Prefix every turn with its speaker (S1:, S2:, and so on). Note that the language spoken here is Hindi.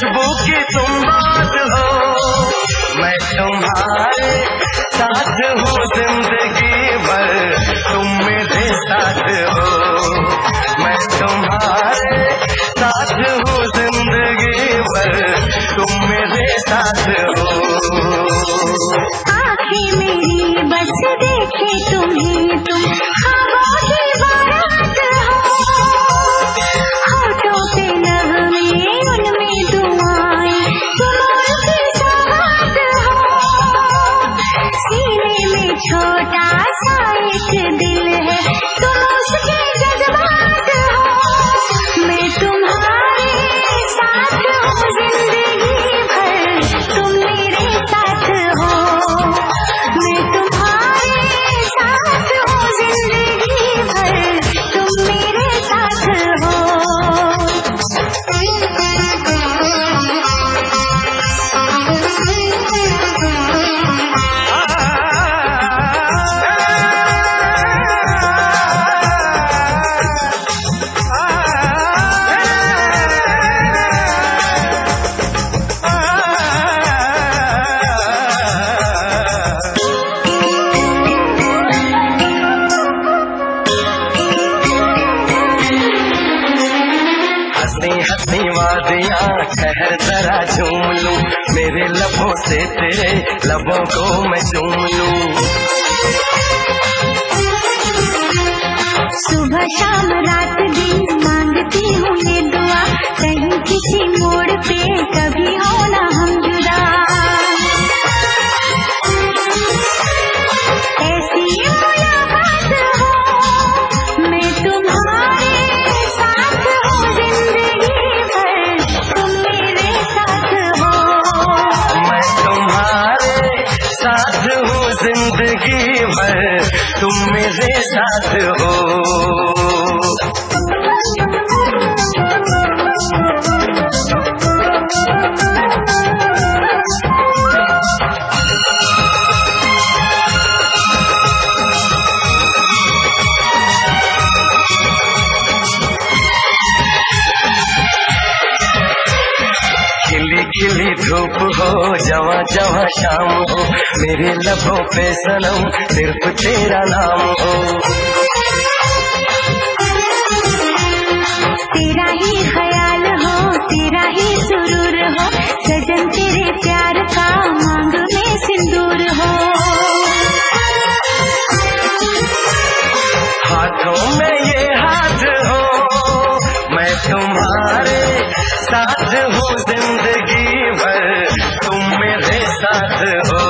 S1: खुशबू की तुम बात हो, मैं तुम्हारे साथ हूँ जिंदगी भर, तुम मेरे साथ हो, मैं तुम्हारे साथ हूँ जिंदगी भर, तुम मेरे साथ हो।
S2: आँखें मेरी बस देखे तुम्हें, तुम हवा की बारात हो, होठों पे नगमे उनमें दुआएं, तुम उनकी सौगात हो, सीने में छोटा सा एक दिल है, तुम उसके जज्बात हो, मैं तुम्हारे साथ हूँ जिंदगी भर, तुम मेरे साथ हो, मैं तुम्हारे साथ हूँ जिंदगी भर, तुम मेरे साथ हो।
S1: हंसी वादियाँ ठहर जरा झूम लूं, मेरे लबों से तेरे लबों को मैं चूम लूं।
S2: सुबह शाम रात दिन मांगती हूँ ये दुआ, कहीं किसी मोड़ पे कभी हो ना हम जुदा, ऐसी मुलाकात हो, मैं तुम्हारे साथ हूँ जिंदगी भर, तुम मेरे साथ हो,
S1: मैं तुम्हारे साथ हूँ जिंदगी भर, तुम मेरे साथ हो। खिली खिली धूप हो, जवा जवा शाम हो, मेरे लबों पे सनम सिर्फ तेरा नाम हो,
S2: तेरा ही ख्याल हो, तेरा ही सुरूर हो, सजन तेरे प्यार का मांग में सिंदूर हो,
S1: हाथों में ये हाथ हो, मैं तुम्हारे साथ हूँ जिंदगी भर, तुम मेरे साथ हो,